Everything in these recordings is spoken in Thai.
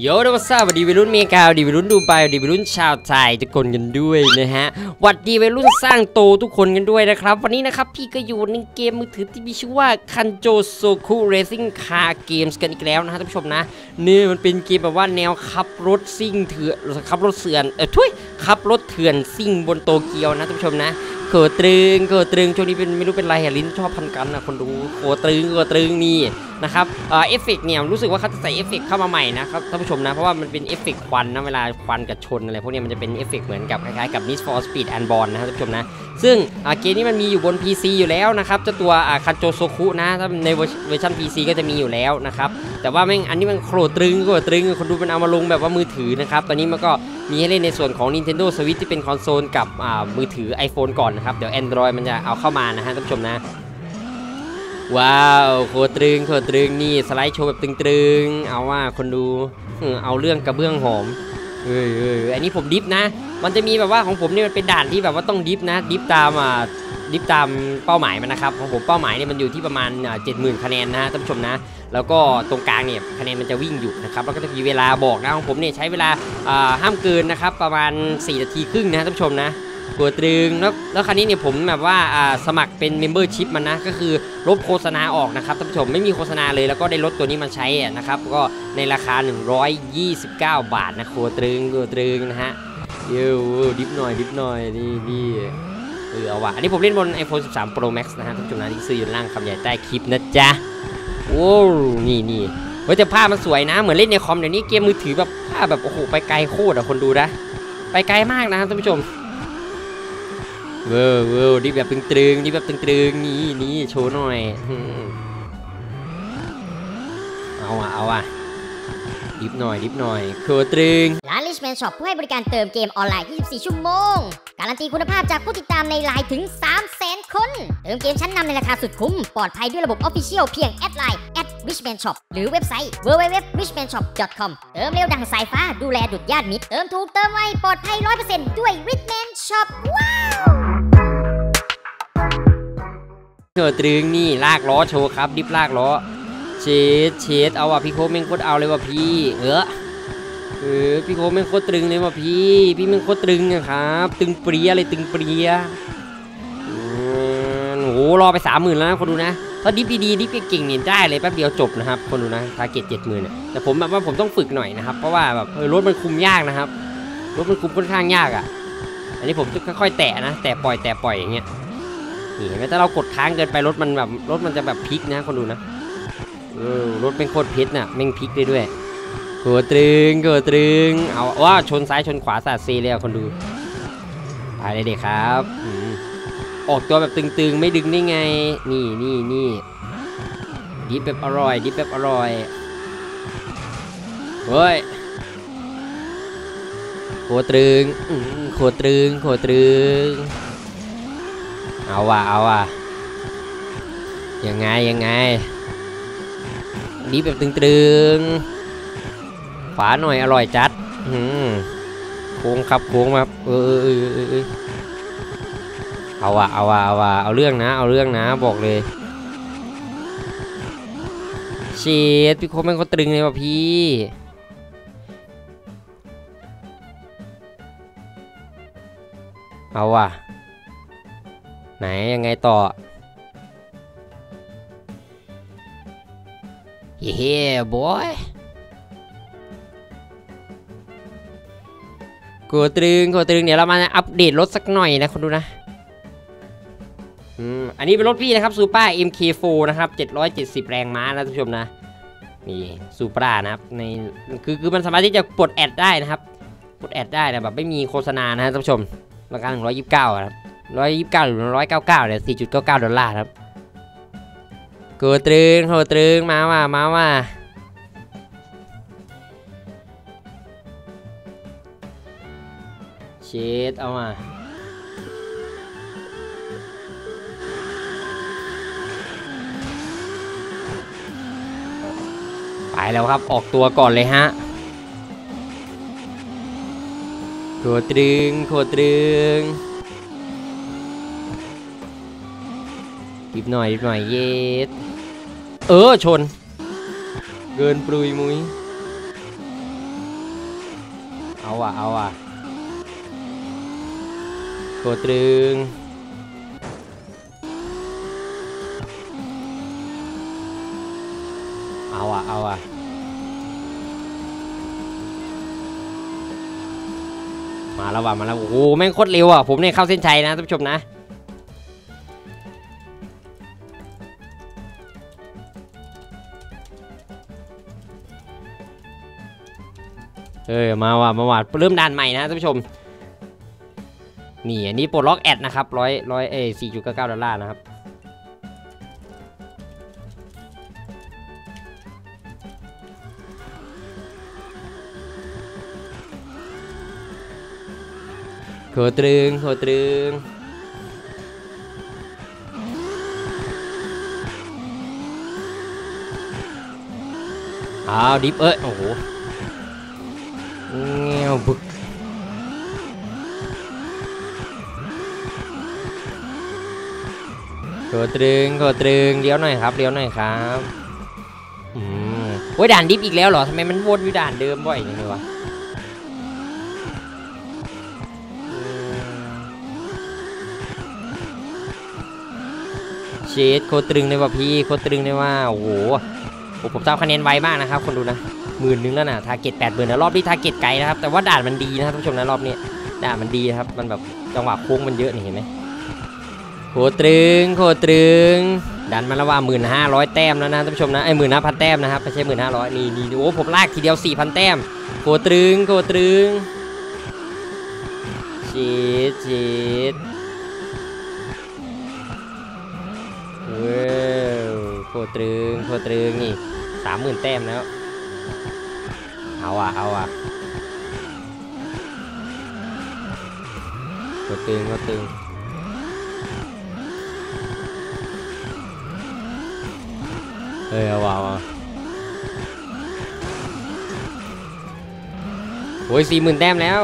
โยนวัสดีวัยรุ่นเมกาดีวัยรุ่นดูไบดีวัยรุ่นชาวไทยทุกคนกันด้วยนะฮะวัดดีวัยรุ่นสร้างโตทุกคนกันด้วยนะครับวันนี้นะครับพี่ก็อยู่ในเกมมือถือที่มีชื่อว่าคันโจโซคุเรซิ่งคาร์เกมส์กันอีกแล้วนะฮะท่านผู้ชมนะนี่มันเป็นเกมแบบว่าแนวขับรถซิ่งเถื่อนขับรถเถื่อนขับรถเถื่อนซิ่งบนโตเกียวนะท่านผู้ชมนะโคตรึงช่วงนี้เป็นไม่รู้เป็นไรลิ้นชอบพันกันนะคนดูโคตรึงนี่นะครับเอฟเฟกต์เนี่ยรู้สึกว่าเขาจะใส่เอฟเฟกต์เข้ามาใหม่นะครับท่านผู้ชมนะเพราะว่ามันเป็นเอฟเฟกต์ควันนะเวลาควันกับชนอะไรพวกนี้มันจะเป็นเอฟเฟกต์เหมือนกับคล้ายๆกับ Need for Speed Unbound นะครับท่านผู้ชมนะซึ่งเกมนี้มันมีอยู่บน PC อยู่แล้วนะครับเจ้าตัวคันโจโซคุนะถ้าในเวอร์ชัน PC ก็จะมีอยู่แล้วนะครับแต่ว่าแม่งอันนี้มันโคตรึงคนดูมันเอามาลงแบบว่ามือถือนะครับตอนนี้มันก็มีให้เล่นในส่วนของ Nintendo Switch ที่เป็นคอนโซลกับมือถือ iPhone ก่อนนะครับเดี๋ยว Android มันจะเอาเข้ามานะฮะท่านผู้ชมนะว้าวโคตรึงนี่สไลด์โชว์แบบตึงเอาว่าคนดูเอาเรื่องกระเบื้องหอมอันนี้ผมดิฟนะมันจะมีแบบว่าของผมนี่มันเป็นด่านที่แบบว่าต้องดิฟนะดิฟตามเป้าหมายมันนะครับของผมเป้าหมายเนี่ยมันอยู่ที่ประมาณ 70,000 คะแนนนะท่านผู้ชมนะแล้วก็ตรงกลางเนี่ยคะแนนมันจะวิ่งอยู่นะครับแล้วก็จะมีเวลาบอกนะของผมเนี่ยใช้เวลาห้ามเกินนะครับประมาณ4 นาทีครึ่งนะท่านผู้ชมนะตัวตรึงแล้วคราวนี้เนี่ยผมแบบว่าสมัครเป็นเมมเบอร์ชิพมันนะก็คือลบโฆษณาออกนะครับท่านผู้ชมไม่มีโฆษณาเลยแล้วก็ได้รถตัวนี้มาใช้นะครับก็ในราคา129 บาทนะตัวตรึงนะฮะดิฟหน่อยนี่เอาว่ะอันนี้ผมเล่นบน iPhone 13 Pro Max นะฮะท่านผู้ชมนะที่ซื้ออยู่ล่างคำใหญ่ใต้คลิปนะจ๊ะโอ้นี่เฮ้ยแต่ภาพมันสวยนะเหมือนเล่นในคอมเดี๋ยวนี้เกมมือถือแบบภาพแบบโอ้โหไปไกลโคตรคนดูนะไปไกลมากนะครับท่านผู้ชมดิแบบตึงนี่โชว์หน่อยเอาอ่ะดิฟหน่อยโคตรึงร้าน Richman Shop ผู้ให้บริการเติมเกมออนไลน์ 24 ชั่วโมงการันตีคุณภาพจากผู้ติดตามในไลน์ถึง 300,000 คนเติมเกมชั้นนำในราคาสุดคุ้มปลอดภัยด้วยระบบ Official เพียงแอดไลน์ @Richman Shop หรือเว็บไซต์ www.richmanshop.com เติมเร็วดังสายฟ้าดูแลดุจญาติมิตรเติมถูกเติมไวปลอดภัย 100% ด้วย Richman Shop ว้าวโคตรึงนี่ลากล้อโชว์ครับดิฟลากล้อเชดเอาว่ะพี่โคแม่งโคตรเอาเลยว่ะพี่พี่โคแม่งโคตรตรึงเลยว่ะพี่แม่งโคตรตรึงนะครับตึงเปรี้ยเลยโอ้โหรอไป 30,000 แล้วนะคนดูนะถ้าดิฟดีดิฟเก่งเนี่ยได้เลยแป๊บเดียวจบนะครับคนดูนะทาร์เก็ต 70,000เนี่ยแต่ผมแบบว่าผมต้องฝึกหน่อยนะครับเพราะว่าแบบรถมันคุมยากนะครับรถมันคุมค่อนข้างยากอ่ะอันนี้ผมจะค่อยๆแตะนะแตะปล่อยอย่างเงี้ยนี่เห็นไหมถ้าเรากดค้างเกินไปรถมันจะแบบพลิกนะคนดูนะรถเป็นโคตรเพชรน่ะแม่งพลิกได้ด้วยโคตรึงเอาว่าชนซ้ายชนขวาสาดซีเลยคนดูไปเลยเด็กครับออกตัวแบบตึงไม่ดึงได้ไงนี่ดิฟแบบอร่อยเฮ้ยโคตรึงเอาว่ะยังไงดิฟแบบตึงขวาหน่อยอร่อยจัดโค้งมาเอาว่ะเอาเรื่องนะบอกเลยเชียดพี่โค้งแม่งก็ตรึงเลยว่ะพี่เอาว่ะไหนยังไงต่อเฮ้บอยโคตรึงเดี๋ยวเรามาอัปเดตรถสักหน่อยนะคนดูนะอันนี้เป็นรถพี่นะครับซูเปอร์ MK4 นะครับ770 แรงม้านะท่านผู้ชมนะนี่ซูเปอร์นะครับในคือมันสามารถที่จะปลดแอดได้นะครับปลดแอดได้นะแบบไม่มีโฆษณานะท่านผู้ชมราคา129ครับ129หรือ199เนี่ย $4.99 ครับโคตรึงมาว่าเชดเอามาไปแล้วครับออกตัวก่อนเลยฮะโคตรึงดิบหน่อยเย็ดชนเกินปลุยมุ้ยว่ะโคตรึงเอาว่ะมาแล้วโอ้โหแม่งโคตรเร็วอ่ะผมเนี่ยเข้าเส้นชัยนะท่านผู้ชมนะมาว่ะเริ่มด่านใหม่นะท่านผู้ชมนี่อันนี้ปลดล็อกแอดนะครับ$4.99นะครับโคตรึงดิฟโอ้โหเงี้ยวบึกโคตรึงเลี้ยวหน่อยครับโอ้ยด่านดิฟอีกแล้วเหรอทำไมมันวนอยู่ด่านเดิมบ่อยอย่างนี้วะเชดโคตรึงเลยว่ะพี่โคตรึงเลยว่าโอ้โหผมทำคะแนนไวมากนะครับคนดูนะ10,000แล้วนะทาร์เก็ต80,000นะรอบนี้ทาร์เก็ตไกลนะครับแต่ว่าด่านมันดีนะครับท่านผู้ชมนะรอบนี้ด่านมันดีครับมันแบบจังหวะโค้งมันเยอะนี่เห็นไหมโคตรึงดันมาแล้วว่า1,500 แต้มแล้วนะท่านผู้ชมนะ15,000 แต้มนะครับไม่ใช่1,500นี่โอ้ผมลากทีเดียว 4,000 แต้มโคตรึงชีดโคตรึงนี่30,000 แต้มแล้วเอาว่ะโคตรึงเอาว่ะโอ้ย 40,000 แต้มแล้ว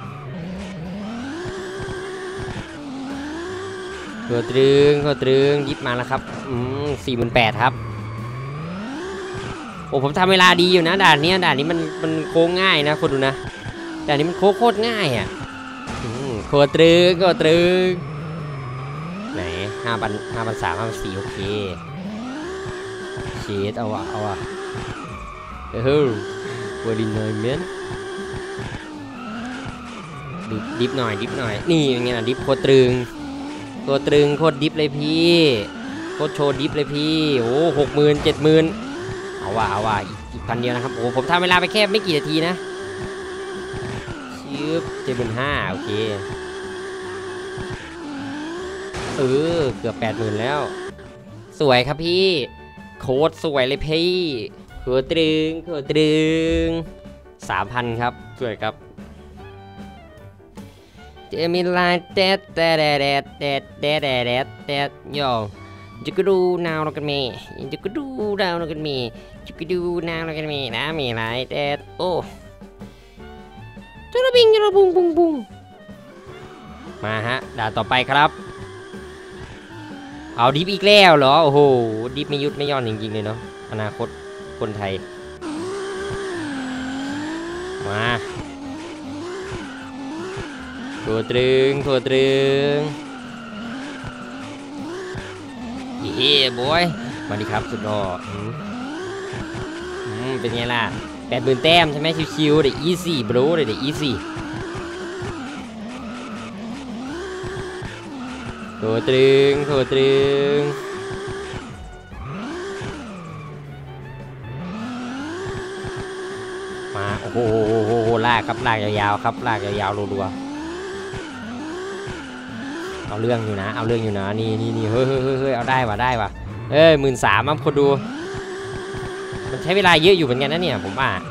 โคตรึงยิบมาแล้วครับ48,000ครับโอ้ผมทำเวลาดีอยู่นะด่านนี้มันโค้งง่ายนะคนดูนะด่านนี้มันโค้งโคตรง่ายอ่ะโคตรึงไหน5,300 5,400โอเคเชดเอาว่ะวันดีหน่อยเม้นดิฟหน่อยนี่ยังไงนะดิฟโคตรึงโคตรดิฟเลยพี่โคตรโชว์ดิฟเลยพี่โอ้60,000 70,000เอาว่ะอีก1,000 เดียวนะครับโอ้ผมทำเวลาไปแค่ไม่กี่นาทีนะ75,000โอเคเกือบ 80,000แล้วสวยครับพี่โคตรสวยเลยพี่โคตรึง 3,000 ครับสวยครับจะมีลายแดดย่อจะก็ดูนาวเรากันมีนะมีลายแดดโอ้จะระบิงจะระบุงมาฮะด่านต่อไปครับเอาดิฟอีกแล้วเหรอโอ้โหดิฟไม่ยุดไม่ย่อนจริงๆเลยเนาะอนาคตคนไทยมาโคตรึงบอยมาดิครับสุดหล่อเป็นไงล่ะ80,000 แต้มใช่ไหมชิวๆเดี๋ยวอีซี่บรูเดี๋ยวอีซี่โคตรึงมาโอ้โหลากยาวครับลากยาวรัวเอาเรื่องอยู่นะนี่เฮ้ยเอาได้ว่ะ13,000ครับคนดูมันใช้เวลาเยอะอยู่เหมือนกันนะเนี่ยผมว่า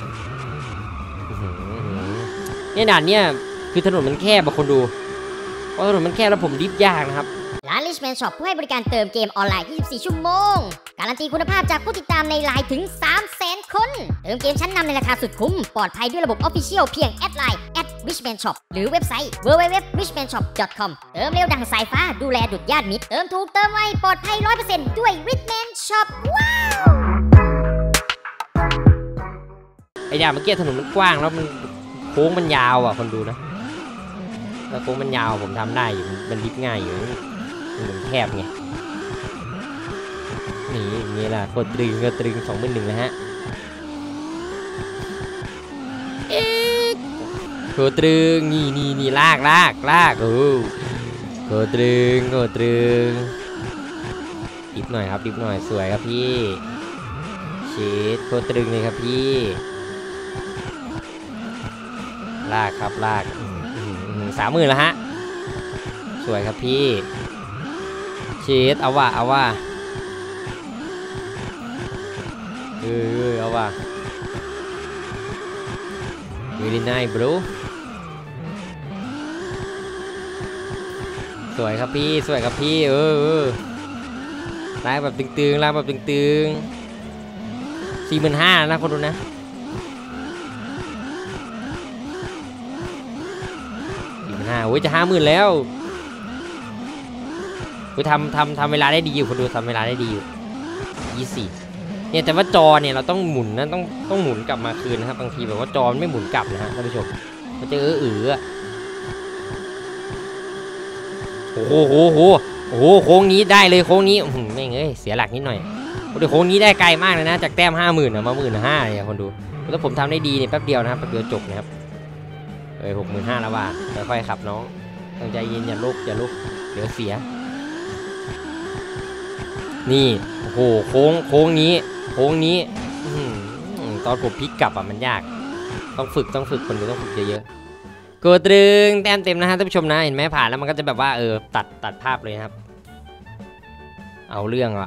เนี่ยด่านเนี่ยคือถนนมันแคบคนดูเพราะถนนมันแคบแล้วผมดิฟยากนะครับร้าน Richman Shop ผู้ให้บริการเติมเกมออนไลน์24 ชั่วโมงการันตีคุณภาพจากผู้ติดตามในไลน์ถึง 300,000 คนเติมเกมชั้นนำในราคาสุดคุ้มปลอดภัยด้วยระบบ Official เพียงแอดไลน์ @Richman Shop หรือเว็บไซต์ www.richmanshop.com เติมเร็วดังสายฟ้าดูแลดุจญาติมิตรเติมถูกเติมไวปลอดภัย 100% ด้วย Richman Shop ว้าวไอ้ด่านเมื่อกี้ถนนมันกว้างแล้วมันโค้งมันยาวอ่ะคนดูนะแล้วโค้งมันยาวผมทำได้อยู่มันลิฟง่ายอยู่เหมือนแคบไงนี่อย่างนี้ล่ะกดตรึง21,000นะฮะโคตรึงนี่ลากโอ้โคตรึงดิบหน่อยครับดิบหน่อยสวยครับพี่ชีดโคตรึงเลยครับพี่ลากครับลาก30,000แล้วฮะสวยครับพี่ชีดเอาว่ะเอาว่ะreally nice bro สวยครับพี่ลากแบบตึง45,000นะคนดูนะ45,000โอ้ยจะ50,000แล้วกูทำเวลาได้ดีอยู่คนดูทำเวลาได้ดีอยู่24เนี่ยแต่ว่าจอเนี่ยเราต้องหมุนนะต้องหมุนกลับมาคืนนะครับบางทีแบบว่าจอไม่หมุนกลับนะฮะท่านผู้ชมมันจะโอ้โหโค้งนี้ได้เลยโค้งนี้ไม่เงยเสียหลักนิดหน่อยโค้งนี้ได้ไกลมากเลยนะจากแต้ม50,000มา15,000เนี่ยคนดูแล้วผมทำได้ดีเนี่ยแป๊บเดียวนะครับแป๊บเดียวจบนะครับ65,000แล้วว่ะค่อยๆขับน้องต้องใจเย็นอย่าลุกเดี๋ยวเสียนี่โอ้โหโค้งนี้ตอนผมพลิกกลับอ่ะมันยากต้องฝึกคนดูต้องฝึกเยอะๆกดตรึงแต้มเต็มนะฮะท่านผู้ชมนะเห็นไหมผ่านแล้วมันก็จะแบบว่าตัดภาพเลยครับเอาเรื่อง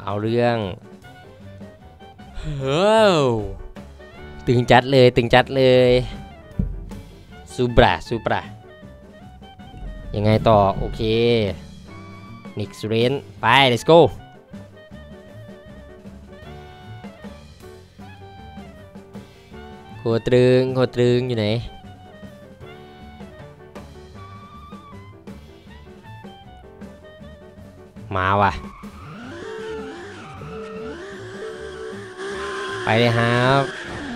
ตึงจัดเลยซูบรายังไงต่อโอเคนิกส์เรนไป let's goโคตรึงอยู่ไหนมาว่ะไปเลยครับ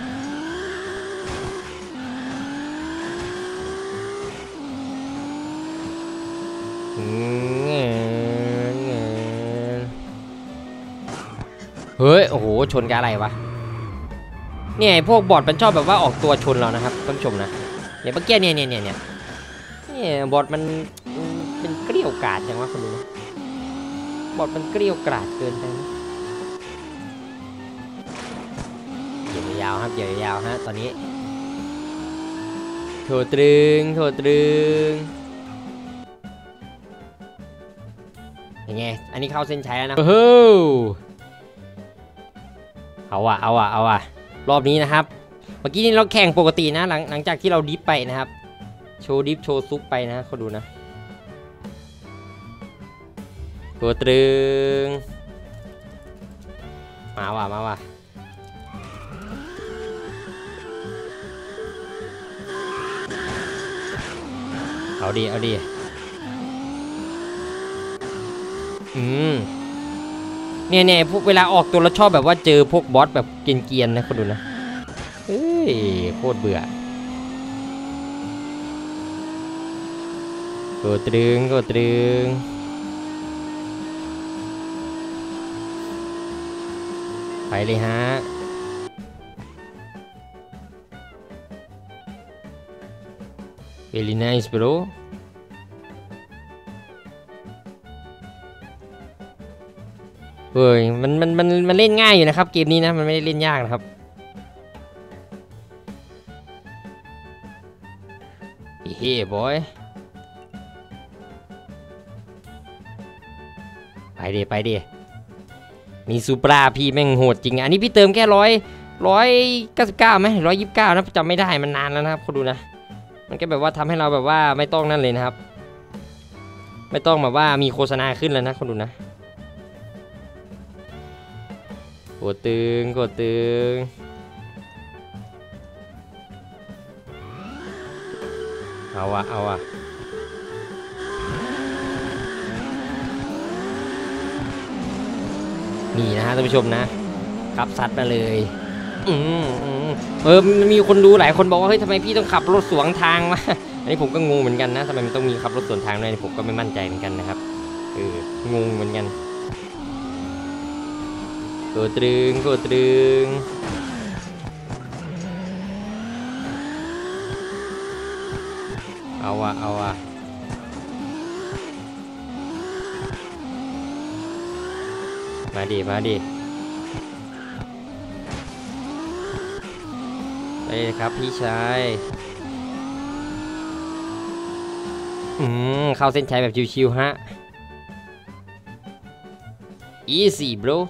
เฮ้ยโอ้โหชนกับอะไรวะเนี่ยพวกบอทมันชอบแบบว่าออกตัวชนเรานะครับท่านผู้ชมนะเนี่ยเมื่อกี้เนี่ยบอทมันเป็นเกลี้ยวกราดอย่างว่าคนดูนะบอทมันเกลี้ยวกราดเกินไปนะเหยียบยาวครับเหยียบยาวฮะตอนนี้โถตรึงยังไงอันนี้เข้าเส้นชัยแล้วนะโอ้โหเอาว่ะรอบนี้นะครับเมื่อกี้นี่เราแข่งปกตินะหลังจากที่เราดิฟไปนะครับโชว์ดิฟโชว์ซุปไปนะเขาดูนะตัวตรึงมาว่ะเอาดีเนี่ยพวกเวลาออกตัวเราชอบแบบว่าเจอพวกบอสแบบเกรียนๆนะคนดูนะเฮ้ยโคตรเบื่อกดตรึงไปเลยฮะvery nice broเฮ้ยมันเล่นง่ายอยู่นะครับเกมนี้นะมันไม่ได้เล่นยากนะครับเฮ้บอยไปดิมีซูปราพี่แม่งโหดจริงอันนี้พี่เติมแค่199ไหม129นะจำไม่ได้มันนานแล้วนะครับคุณดูนะมันก็แบบว่าทำให้เราแบบว่าไม่ต้องนั่นเลยนะครับไม่ต้องแบบว่ามีโฆษณาขึ้นแล้วนะคุณดูนะกดตึงเอาว่ะนี่นะฮะท่านผู้ชมนะครับซัดมาเลยมันมีคนดูหลายคนบอกว่าเฮ้ยทำไมพี่ต้องขับรถสวนทางมาอันนี้ผมก็งงเหมือนกันนะทำไมมันต้องมีขับรถสวนทางด้วยผมก็ไม่มั่นใจเหมือนกันนะครับงงเหมือนกันโกตรึงเอาอะมาดิไปเลยครับพี่ชายเข้าเส้นชัยแบบชิวๆฮะ easy bro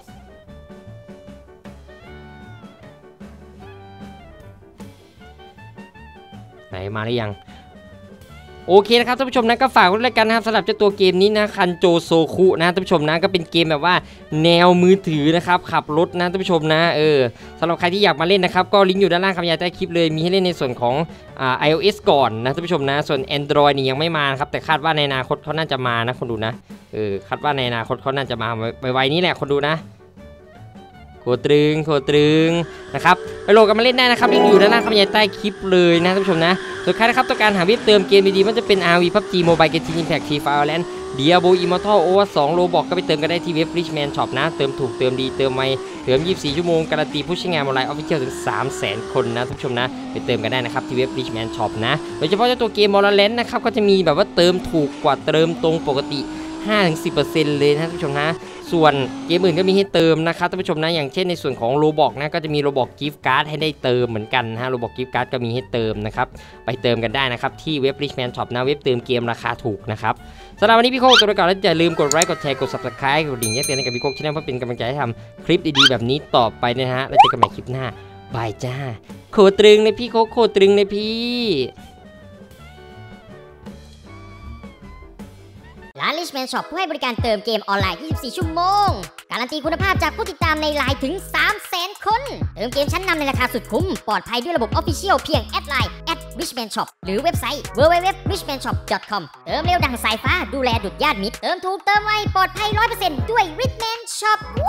ไหนมาหรือยังโอเคนะครับท่านผู้ชมนะก็ฝากไว้ด้วยกันนะครับสำหรับเจ้าตัวเกมนี้นะคันโจโซคุนะท่านผู้ชมนะก็เป็นเกมแบบว่าแนวมือถือนะครับขับรถนะท่านผู้ชมนะสำหรับใครที่อยากมาเล่นนะครับก็ลิงก์อยู่ด้านล่างคำบรรยายใต้คลิปเลยมีให้เล่นในส่วนของiOS ก่อนนะท่านผู้ชมนะส่วน Android นี่ยังไม่มาครับแต่คาดว่าในอนาคตเขาน่าจะมานะคนดูนะคาดว่าในอนาคตเขาน่าจะมาไวๆนี้แหละคนดูนะโคตรึงนะครับไปโหลดกันมาเล่นได้นะครับลิงก์อยู่ด้านล่างคำบรรยายใต้คลิปเลยนะท่านผู้ชมนะส่วนใครนะครับต้องการหาเว็บเติมเกมดีๆมันจะเป็น RV PUBG Mobile Genshin Impact Free Fire Valorant Diablo Immortal Overwatch 2 Roblox ก็ไปเติมกันได้ที่เว็บ Richman Shop นะเติมถูกเติมดีเติมไวเติม24ชั่วโมงการันตีผู้ใช้งานออนไลน์ Official ถึง 300,000 คนนะท่านผู้ชมนะไปเติมกันได้นะครับที่เว็บ Richman Shop นะโดยเฉพาะเจ้าตัวเกม Valorant นะครับก็จะมีแบบว่าเติมถูกกว่าเติมตรงปกติ 5-10% เลยนะท่านผู้ชมนะส่วนเกมอื่นก็มีให้เติมนะครับท่านผู้ชมนะอย่างเช่นในส่วนของ Roblox นะก็จะมี Roblox Gift Card ให้ได้เติมเหมือนกันนะฮะ Roblox Gift Card ก็มีให้เติมนะครับไปเติมกันได้นะครับที่เว็บ Richman Shop นะเว็บเติมเกมราคาถูกนะครับสำหรับวันนี้พี่โคกตัวไปก่อนแล้วอย่าลืมกดไลค์กดแชร์กด Subscribe กดดิ่งแจ้งเตือนให้กับพี่โคกช่องเพื่อเป็นกำลังใจให้ทำคลิปดีๆแบบนี้ต่อไปนะฮะแล้วเจอกันใหม่คลิปหน้าบายจ้าโคตรึงเลยพี่โคกโคตรึงเลยพี่ร้าน Richman Shop ผู้ให้บริการเติมเกมออนไลน์ 24 ชั่วโมงการันตีคุณภาพจากผู้ติดตามในไลน์ถึง 300,000 คนเติมเกมชั้นนำในราคาสุดคุ้มปลอดภัยด้วยระบบ Official เพียงแอดไลน์ @Richman Shop หรือเว็บไซต์ www.richmanshop.com เติมเร็วดังสายฟ้าดูแลดุจญาติมิตรเติมถูกเติมไวปลอดภัย 100% ด้วย Richman Shop